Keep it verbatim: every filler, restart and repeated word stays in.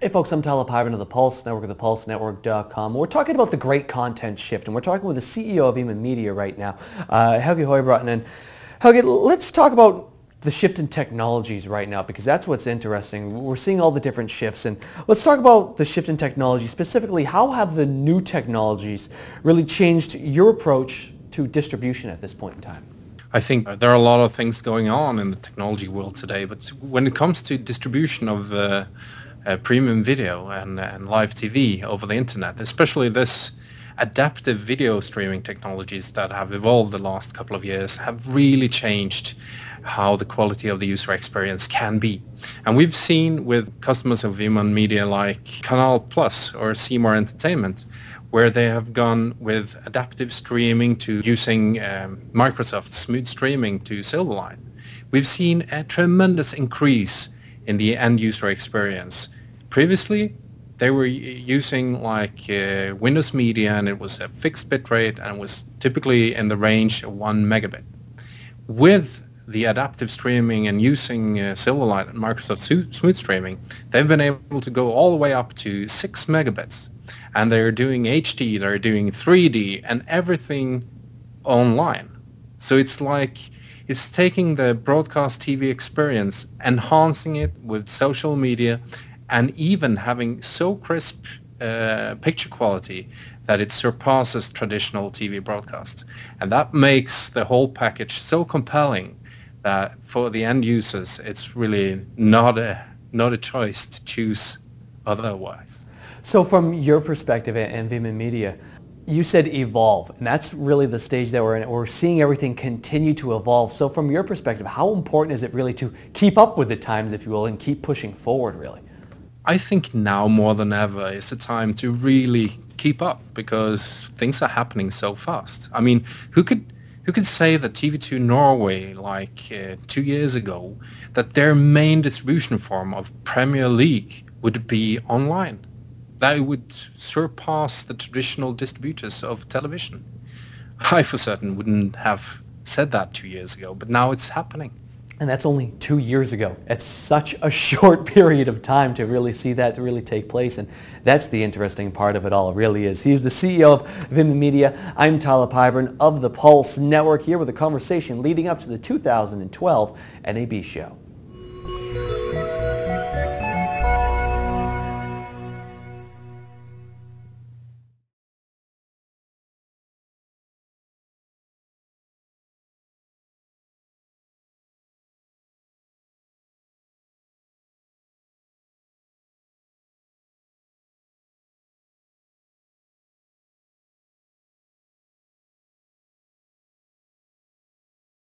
Hey folks, I'm Tyler Pyburn of the Pulse Network of the Pulse Network dot com. We're talking about the great content shift, and we're talking with the C E O of Vimeo Media right now, uh, Helge Høybråten. And Helge, let's talk about the shift in technologies right now, because that's what's interesting. We're seeing all the different shifts, and let's talk about the shift in technology. Specifically, how have the new technologies really changed your approach to distribution at this point in time? I think there are a lot of things going on in the technology world today, but when it comes to distribution of uh, uh, premium video and, and live T V over the internet, especially this adaptive video streaming technologies that have evolved the last couple of years have really changed how the quality of the user experience can be. And we've seen with customers of Vimeo Media like Canal Plus or C More Entertainment, where they have gone with adaptive streaming to using um, Microsoft Smooth Streaming to Silverlight. We've seen a tremendous increase in the end user experience. Previously, they were using like uh, Windows Media, and it was a fixed bitrate and was typically in the range of one megabit. With the adaptive streaming and using uh, Silverlight and Microsoft Smooth Streaming, they've been able to go all the way up to six megabits. And they're doing H D, they're doing three D, and everything online. So it's like, it's taking the broadcast T V experience, enhancing it with social media, and even having so crisp uh, picture quality that it surpasses traditional T V broadcasts. And that makes the whole package so compelling that for the end users, it's really not a, not a choice to choose otherwise. So from your perspective and Vimeo Media, you said evolve, and that's really the stage that we're in. We're seeing everything continue to evolve. So from your perspective, how important is it really to keep up with the times, if you will, and keep pushing forward, really? I think now more than ever is the time to really keep up, because things are happening so fast. I mean, who could who could say that T V two Norway, like uh, two years ago, that their main distribution form of Premier League would be online? That would surpass the traditional distributors of television. I for certain wouldn't have said that two years ago, but now it's happening. And that's only two years ago. It's such a short period of time to really see that to really take place, and that's the interesting part of it all, it really is. He's the C E O of Vimeo Media. I'm Tyler Pyburn of the Pulse Network, here with a conversation leading up to the two thousand twelve N A B show.